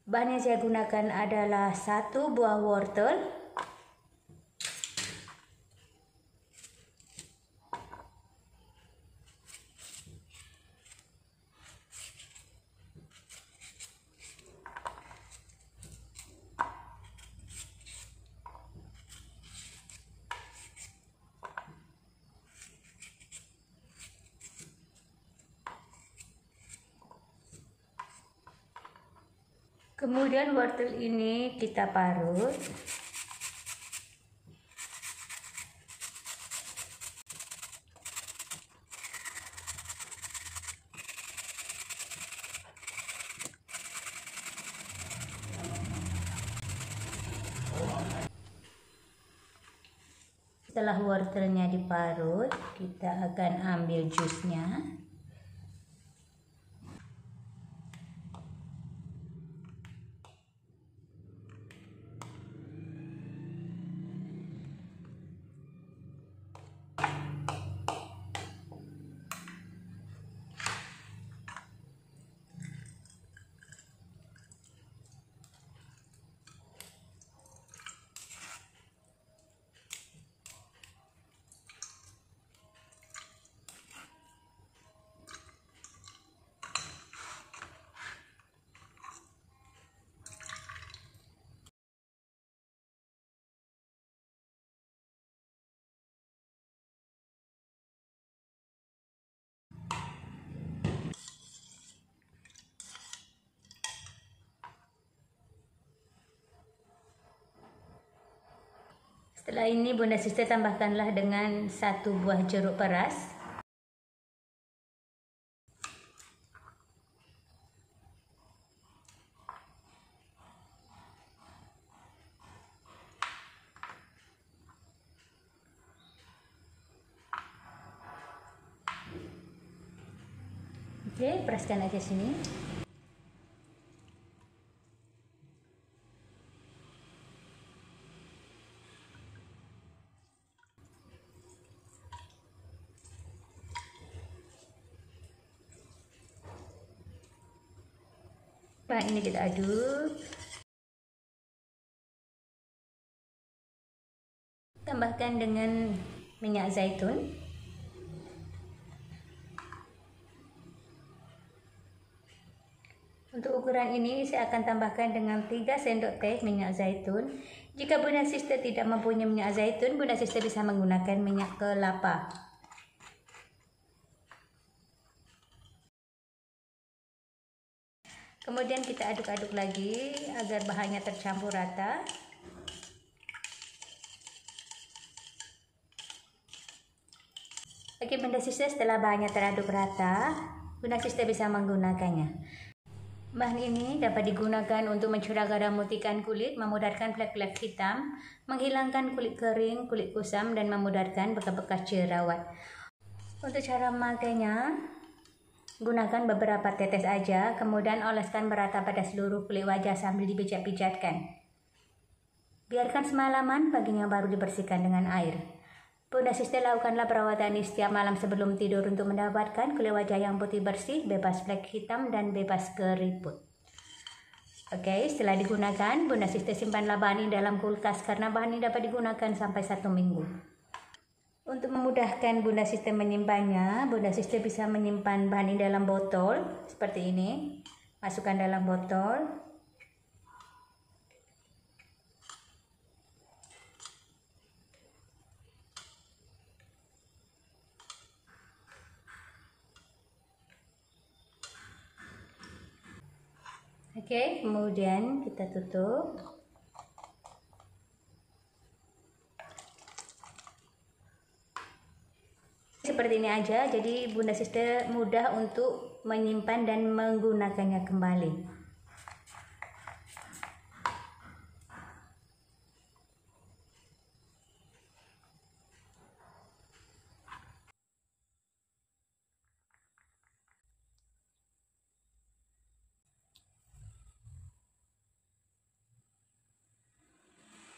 Bahan yang saya gunakan adalah 1 buah wortel, kemudian wortel ini kita parut. Setelah wortelnya diparut, kita akan ambil jusnya. Setelah ini Bunda Sister tambahkanlah dengan 1 buah jeruk peras. Oke, peraskan aja sini. Bahan ini kita aduk. Tambahkan dengan minyak zaitun. Untuk ukuran ini saya akan tambahkan dengan 3 sendok teh minyak zaitun. Jika Bunda Sister tidak mempunyai minyak zaitun, Bunda Sister bisa menggunakan minyak kelapa. Kemudian kita aduk-aduk lagi agar bahannya tercampur rata. Oke Bunda Sister, setelah bahannya teraduk rata, Bunda Sister bisa menggunakannya. Bahan ini dapat digunakan untuk mencurahkan dan memutihkan kulit, memudarkan flek-flek hitam, menghilangkan kulit kering, kulit kusam, dan memudarkan bekas-bekas jerawat. Untuk cara memakainya, gunakan beberapa tetes aja, kemudian oleskan merata pada seluruh kulit wajah sambil dipijat-pijatkan. Biarkan semalaman, paginya baru dibersihkan dengan air. Bunda Sister lakukanlah perawatan ini setiap malam sebelum tidur untuk mendapatkan kulit wajah yang putih bersih, bebas flek hitam, dan bebas keriput. Oke, setelah digunakan, Bunda Sister simpanlah bahan ini dalam kulkas karena bahan ini dapat digunakan sampai 1 minggu. Untuk memudahkan Bunda Sister menyimpannya, Bunda Sister bisa menyimpan bahan ini dalam botol seperti ini. Masukkan dalam botol. Oke, kemudian kita tutup. Seperti ini aja, jadi Bunda Sister mudah untuk menyimpan dan menggunakannya kembali.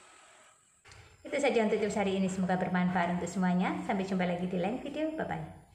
Itu saja untuk tips hari ini, semoga bermanfaat untuk semuanya. Sampai jumpa lagi di lain video, bye-bye.